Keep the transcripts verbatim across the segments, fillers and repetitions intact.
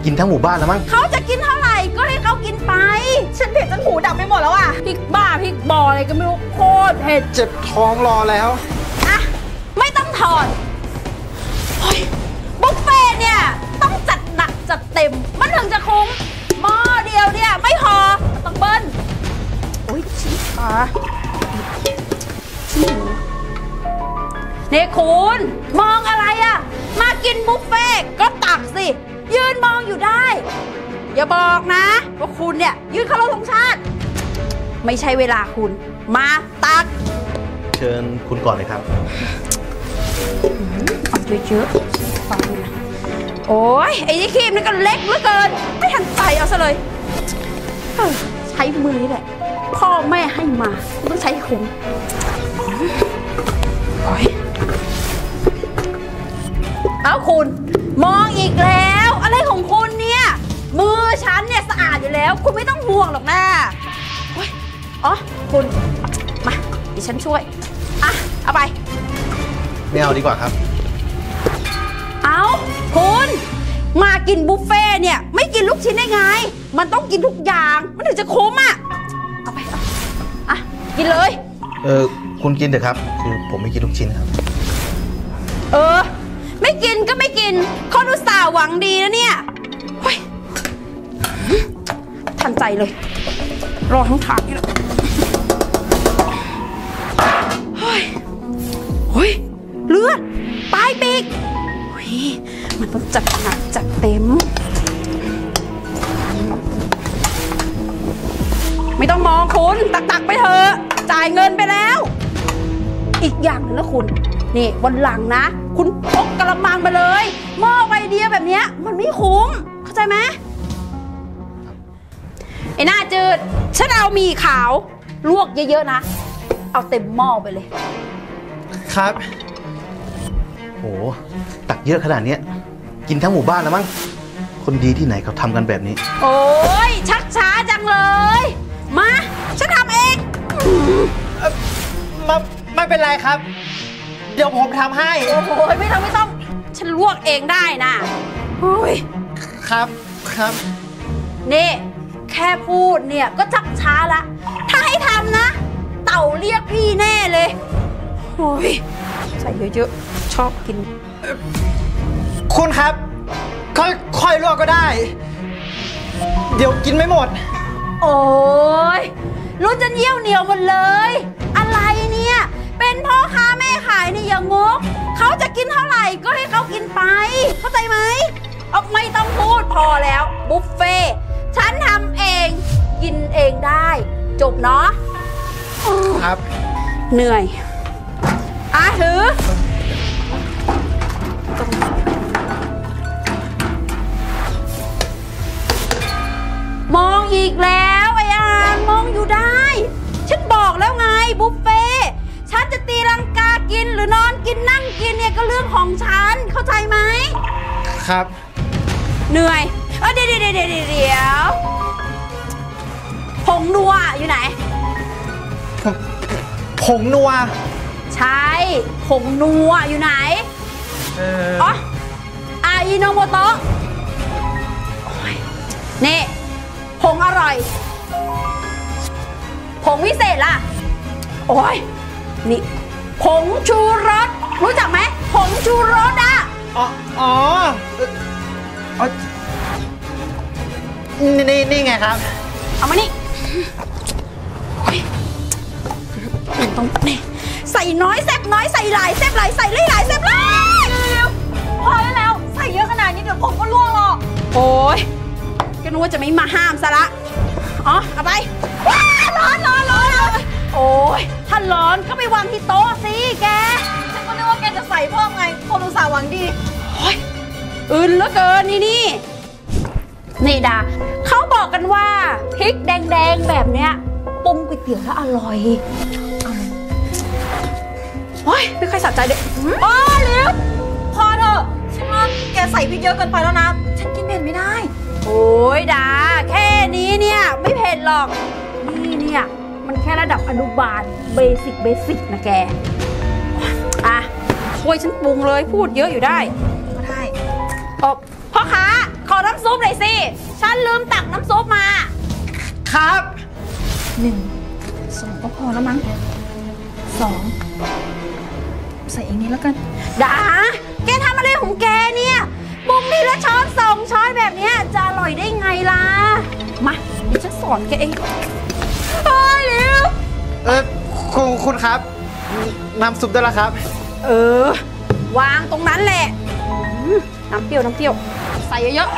กินทั้งหมู่บ้านแล้วมั้งเขาจะกินเท่าไหร่ก็ให้เขากินไปฉันเผ็ดจนหูดับไปหมดแล้วอ่ะพริกบ้าพริกบออะไรก็ไม่รู้โคตรเผ็ดเจ็บท้องรอแล้วอ่ะไม่ต้องถอนบุฟเฟ่เนี่ยต้องจัดหนักจัดเต็มมันถึงจะคุ้มหม้อเดียวเนี่ยไม่พอต้องเบิ้ลโอ้ยชี้ขาชี้หูเนี่ยคุณมองอะไรอะมากินบุฟเฟ่ก็ตักสิยืนมองอยู่ได้อย่าบอกนะว่าคุณเนี่ยยืนเคารพธงชาติไม่ใช่เวลาคุณมาตักเชิญคุณก่อนเลยครับเอาเยอะๆฟังดูนะโอ้ยไอ้นี่ครีมนี่ก็เล็กเหลือเกินไม่ทันใจเอาซะเลยใช้มือนี่แหละพ่อแม่ให้มาต้องใช้คุ้มเอาคุณมองอีกแล้วอะไรของคุณเนี่ยมือฉันเนี่ยสะอาดอยู่แล้วคุณไม่ต้องห่วงหรอกนะอ๋อคุณมาดิฉันช่วยอ่ะเอาไปไม่เอาดีกว่าครับเอาคุณมากินบุฟเฟ่เนี่ยไม่กินลูกชิ้นได้ไงมันต้องกินทุกอย่างมันถึงจะคุ้มอ่ะเอาไปเอาอ่ะกินเลยเออคุณกินเถอะครับคือผมไม่กินลูกชิ้นครับเออไม่กินก็ไม่กินเขาอุตส่าห์หวังดีนะเนี่ยเฮ้ยทันใจเลยรอทั้งถาดนี่แหละเฮ้ยเฮ้ยเลือดปลายปีกเฮ้ยมันต้องจัดหนักจัดเต็มไม่ต้องมองคุณตักๆไปเถอะจ่ายเงินไปแล้วอีกอย่างนึงนะคุณนี่วันหลังนะคุณพกกระมังมาเลยหม้อใบเดียวแบบนี้มันไม่คุ้มเข้าใจไหมไอ้หน้าจืดฉันเอาหมี่ขาวลวกเยอะๆนะเอาเต็มหม้อไปเลยครับโหตักเยอะขนาดนี้กินทั้งหมู่บ้านแล้วมั้งคนดีที่ไหนเขาทำกันแบบนี้โอ้ยชักช้าจังเลยมาฉันทำเองมาไม่เป็นไรครับเดี๋ยวผมทำให้โอ้โหไม่ต้องไม่ต้องฉันลวกเองได้นะโอ้ยครับครับนี่แค่พูดเนี่ยก็ชักช้าละถ้าให้ทำนะเต่าเรียกพี่แน่เลยโอ้ยใส่เยอะๆชอบกินคุณครับค่อยๆลวกก็ได้เดี๋ยวกินไม่หมดโอ้ยรู้จะเยี่ยวเหนียวหมดเลยอะไรเนี่ยเป็นพ่อค้าแม่ขายนี่อย่างงกเขาจะกินเท่าไหร่ก็ให้เขากินไปเข้าใจไหมเอาไม่ต้องพูดพอแล้วบุฟเฟ่ฉันทำเองกินเองได้จบเนาะครับเหนื่อยอ่ะถือมองอีกแล้วไอ้อานมองอยู่ได้ฉันบอกแล้วไงบุฟเฟ่ฉันจะตีลังกากินหรือนอนกินนั่งกินเนี่ยก็เรื่องของฉันเข้าใจไหมครับเหนื่อยเออเดี๋ยวเดี๋ยวเดี๋ยวเดี๋ยวผงนัวอยู่ไหนผงนัวใช่ผงนัวอยู่ไหนเอออ๋ออาอิโนโมโตะนี่ผงอร่อยผงวิเศษล่ะโอ้ยนี่ผงชูรสรู้จักไหมผงชูรสอ่ะอ๋ออ๋อนี่นี่นี่ไงครับเอามานี่มันต้องนี่ใส่น้อยแซ่บน้อยใส่หลายแซ่บหลายใส่หลายแซ่บหลายเร็วๆพอได้แล้วใส่เยอะขนาดนี้เดี๋ยวผมก็ล่วงหรอกโอ้ยก็นึกว่าจะไม่มาห้ามซะละอ๋อเอาไปว้าร้อนร้อนร้อนโอ้ยถ้าร้อนก็ไปวางที่โต๊ะสิแกฉันก็นึกว่าแกจะใส่เพิ่มไงคนอุตส่าห์หวังดีโอ้ยอื่นเหลือเกินนี่นี่นี่ดาเขาบอกกันว่าพริกแดงๆแบบเนี้ยปรุงก๋วยเตี๋ยวแล้วอร่อยโอ้ยไม่ค่อยสะใจเลยอ๋อเร็วพอเถอะฉันว่าแกใส่พริกเยอะเกินไปแล้วนะฉันกินเผ็ดไม่ได้โอ้ยดาแค่นี้เนี่ยไม่เผ็ดหรอกนี่เนี่ยมันแค่ระดับอนุบาลเบสิกเบสิกนะแกอ่ะช่วยฉันปรุงเลยพูดเยอะอยู่ได้ก็ได้พ่อค้าขอน้ำำซุปเลยสิ ฉันลืมตักน้ำซุปมาครับหนึ่งสองก็พอแล้วมั้งสองใส่เองนี้แล้วกันดา แกทำอะไรของแกเนี่ยปรุงทีละช้อนสองช้อนแบบเนี้ยจะอร่อยได้ไงล่ะ มาเดี๋ยวฉันสอนแกเองเฮ้ยเร็วเออคุณคุณครับน้ำซุปได้แล้วครับเออ วางตรงนั้นแหละอืมน้ำเปรี้ยวน้ำเปรี้ยว ใส่เยอะ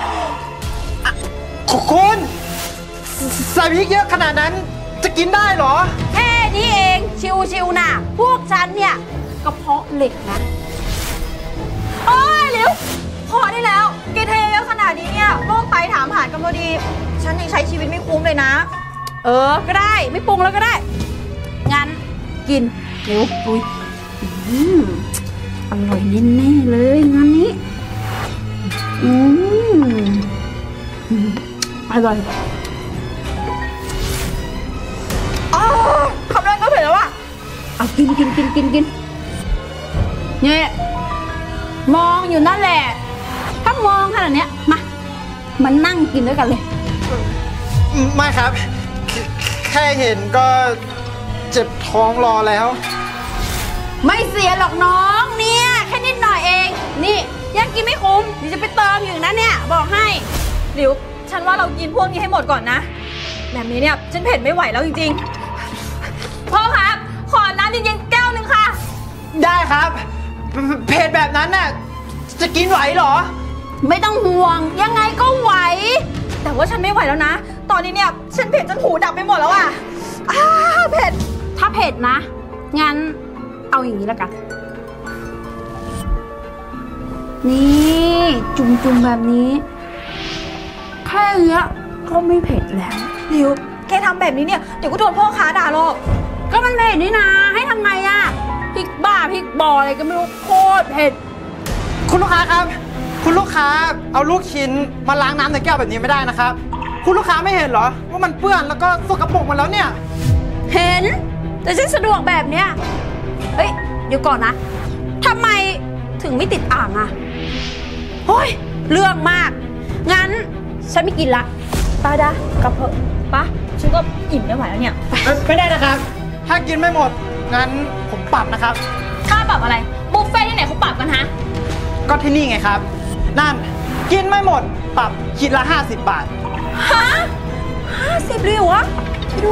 คุณใส่พริกเยอะขนาดนั้นจะกินได้เหรอๆแค่นี้เองชิวๆน่ะ พวกฉันเนี่ยกระเพาะเหล็กนะโอ้ยหลิวพอได้แล้วแกเทเยอะขนาดนี้เนี่ยโรคไตถามหากันพอดี ฉันยังใช้ชีวิตไม่คุ้มเลยนะเออ ก็ได้ ไม่ปรุงแล้วก็ได้ งั้นกินเร็วปุยอืมอร่อยแน่ๆเลยงานนี้ อืมอืมอร่อยอ๋อคำแรกก็เผ็ดแล้วอะเอากินกินกินกินกินเนี่ยมองอยู่นั่นแหละ ถ้ามองขนาดเนี้ย มา มานั่งกินด้วยกันเลยไม่ครับแค่แค่เห็นก็เจ็บท้องรอแล้วไม่เสียหรอกน้องเนี่ยแค่นิดหน่อยเอง นี่ยังกินไม่คุ้มเดี๋ยวจะไปเติมอยู่นะเนี่ย บอกให้หลิวฉันว่าเรากินพวกนี้ให้หมดก่อนนะ แบบนี้เนี่ยฉันเผ็ดไม่ไหวแล้วจริงๆพ่อครับขอน้ำเย็นๆแก้วหนึ่งค่ะได้ครับเผ็ดแบบนั้นน่ะจะกินไหวเหรอไม่ต้องห่วงยังไงก็ไหวแต่ว่าฉันไม่ไหวแล้วนะ ตอนนี้เนี่ยฉันเผ็ดจนหูดับไปหมดแล้วอะอ้าเผ็ดถ้าเผ็ดนะ งั้นเอาอย่างนี้แล้วกัน นี่จุ่มๆแบบนี้ แค่เนี้ยก็ไม่เผ็ดแล้วหลิวแกทำแบบนี้เนี่ยเดี๋ยวก็โดนพ่อค้าด่าหรอกก็มันเผ็ดนี่นะ ให้ทำไงอะพริกบ้าพริกบออะไรก็ไม่รู้โคตรเผ็ดคุณลูกค้าครับ คุณลูกค้าเอาลูกชิ้นมาล้างน้ำในแก้วแบบนี้ไม่ได้นะครับ คุณลูกค้าไม่เห็นเหรอว่ามันเปื้อนแล้วก็สกปรกหมดแล้วเนี่ยเห็น แต่ฉันสะดวกแบบเนี้ยเฮ้ย เดี๋ยวก่อนนะทำไมถึงไม่ติดอ่างอะโอ้ยเรื่องมาก งั้น ฉันไม่กินละตาดากลับเถอะปะฉันก็อิ่มไม่ไหวแล้วเนี่ยไม่ได้นะครับ ถ้ากินไม่หมด งั้นผมปรับนะครับค่าปรับอะไร บุฟเฟ่ที่ไหนเขาปรับกันฮะก็ที่นี่ไงครับ นั่น กินไม่หมด ปรับขีดละห้าสิบบาทฮะห้าสิบเลยเหรอวะไปดู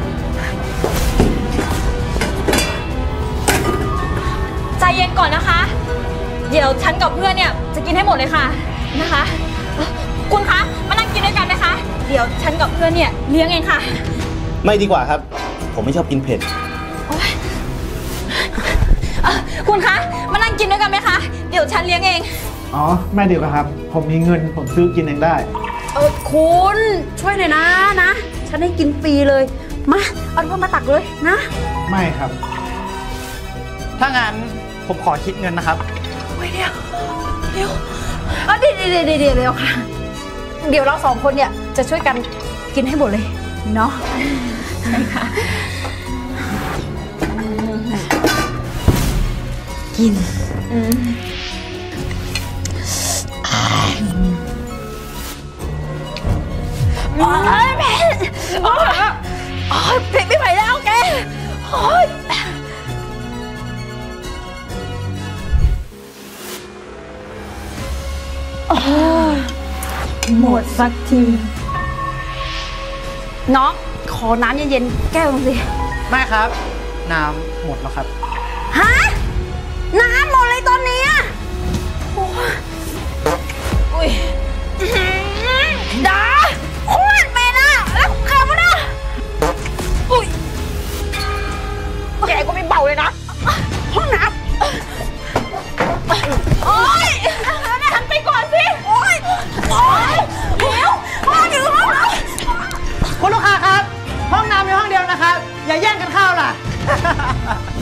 ใจเย็นก่อนนะคะ เดี๋ยวฉันกับเพื่อนเนี่ยจะกินให้หมดเลยค่ะนะคะเอ่อคุณคะมานั่งกินด้วยกันนะคะ เดี๋ยวฉันกับเพื่อนเนี่ยเลี้ยงเองค่ะไม่ดีกว่าครับ ผมไม่ชอบกินเผ็ดโอ๊ยเอ่อคุณคะมานั่งกินด้วยกันไหมคะ เดี๋ยวฉันเลี้ยงเองอ๋อ ไม่เดี๋ยวครับ ผมมีเงินผมซื้อกินเองได้เออคุณช่วยหน่อยนะนะ ฉันให้กินฟรีเลย มาเอาเพื่อนมาตักเลยนะไม่ครับถ้างั้นผมขอคิดเงินนะครับเดี๋ยวเดี๋ยวเออเดี๋ยวเดี๋ยวเดี๋ยวเดี๋ยวเดี๋ยวค่ะ เดี๋ยวเราสองคนเนี่ยจะช่วยกันกินให้หมดเลย เนาะใช่ค่ะ กินอืมโอ๊ยเผ็ดโอ๊ยโอ๊ยเผ็ดไม่ไหวแล้วแกโอ๊ยหมดสักทีน้องขอน้ำเย็นๆแก้วนึงสิไม่ครับ น้ำหมดแล้วครับฮะ น้ำหมดเลยตอนนี้อะโอ้ยอุ้ยอื้อหือดาโคตรเป็นอะแล้วของเขาอะอุ้ยแกก็ไม่เบาเลยนะ ห้องน้ำโอ๊ยหันไปก่อนสิ โอ๊ย โอ๊ยเดี๋ยวพ่ออยู่ห้องน้ำคุณลูกค้าครับ ห้องน้ำมีห้องเดียวนะครับ อย่าแย่งกันเข้าล่ะ